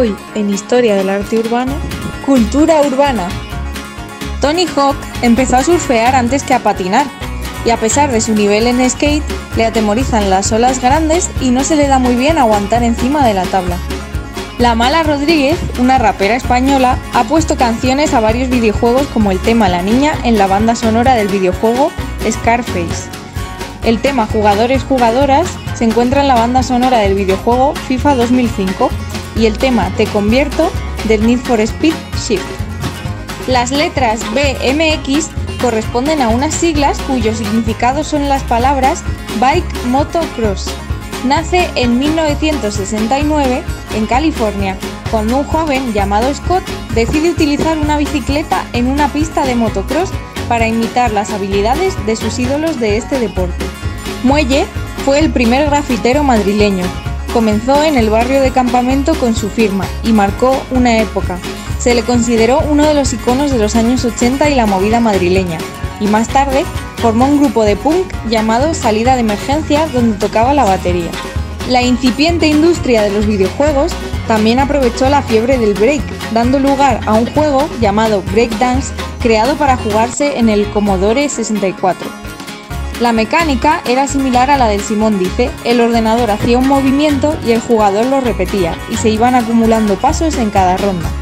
Hoy, en Historia del Arte Urbano, Cultura Urbana. Tony Hawk empezó a surfear antes que a patinar, y a pesar de su nivel en skate, le atemorizan las olas grandes y no se le da muy bien aguantar encima de la tabla. La Mala Rodríguez, una rapera española, ha puesto canciones a varios videojuegos como el tema La Niña en la banda sonora del videojuego Scarface. El tema Jugadores-Jugadoras se encuentra en la banda sonora del videojuego FIFA 2005 y el tema Te Convierto del Need for Speed Shift. Las letras BMX corresponden a unas siglas cuyos significados son las palabras Bike Moto Cross. Nace en 1969 en California, cuando un joven llamado Scott decide utilizar una bicicleta en una pista de motocross para imitar las habilidades de sus ídolos de este deporte. Muelle fue el primer grafitero madrileño. Comenzó en el barrio de Campamento con su firma y marcó una época. Se le consideró uno de los iconos de los años 80 y la movida madrileña, y más tarde formó un grupo de punk llamado Salida de Emergencia, donde tocaba la batería. La incipiente industria de los videojuegos también aprovechó la fiebre del break, dando lugar a un juego llamado Breakdance, creado para jugarse en el Commodore 64. La mecánica era similar a la del Simón Dice, el ordenador hacía un movimiento y el jugador lo repetía, y se iban acumulando pasos en cada ronda.